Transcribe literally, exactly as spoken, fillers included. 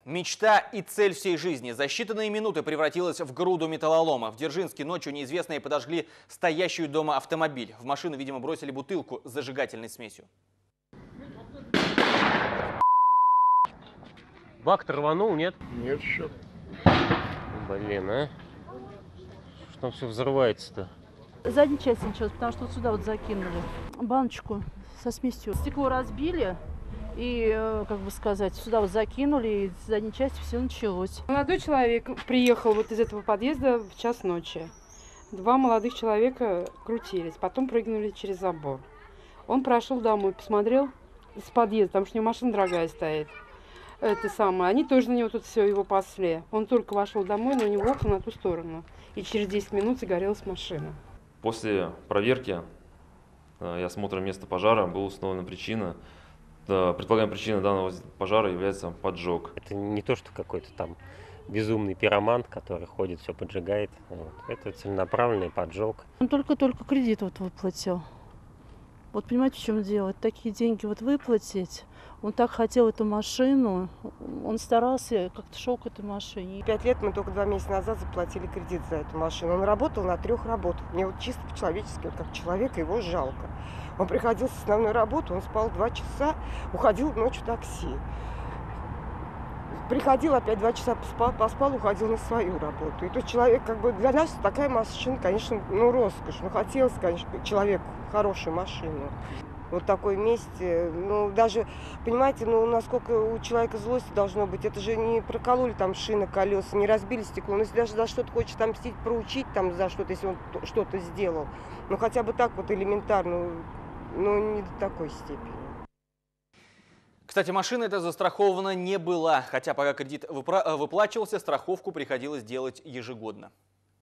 Мечта и цель всей жизни за считанные минуты превратилась в груду металлолома. В Дзержинске ночью неизвестные подожгли стоящую дома автомобиль. В машину, видимо, бросили бутылку с зажигательной смесью. Бак-то рванул, нет? Нет еще. Блин, а? Что там все взрывается-то? Задняя часть началась, потому что вот сюда вот закинули баночку со смесью. Стекло разбили. И, как бы сказать, сюда вот закинули, и с задней части все началось. Молодой человек приехал вот из этого подъезда в час ночи. Два молодых человека крутились, потом прыгнули через забор. Он прошел домой, посмотрел с подъезда, потому что у него машина дорогая стоит. Это самое. Они тоже на него тут все его пасли. Он только вошел домой, но у него окна на ту сторону. И через десять минут загорелась машина. После проверки и осмотра места пожара была установлена причина. Предполагаемая причина данного пожара является поджог. Это не то, что какой-то там безумный пиромант, который ходит, все поджигает. Вот. Это целенаправленный поджог. Он только-только кредит вот выплатил. Вот понимаете, в чем дело? Такие деньги вот выплатить. Он так хотел эту машину, он старался, как-то шел к этой машине. Пять лет мы только два месяца назад заплатили кредит за эту машину. Он работал на трех работах. Мне вот чисто по-человечески, вот как человека, его жалко. Он приходил с основной работы, он спал два часа, уходил ночью в такси. Приходил, опять два часа поспал, поспал, уходил на свою работу. И тот человек, как бы, для нас такая машина, конечно, ну, роскошь. Ну, хотелось, конечно, человеку хорошую машину. Вот такой месте, ну, даже, понимаете, ну, насколько у человека злости должно быть. Это же не прокололи там шины, колеса, не разбили стекло. Но если даже за что-то хочешь там мстить, проучить там за что-то, если он что-то сделал, ну, хотя бы так вот элементарно, ну, не до такой степени. Кстати, машина эта застрахована не была, хотя пока кредит выплачивался, страховку приходилось делать ежегодно.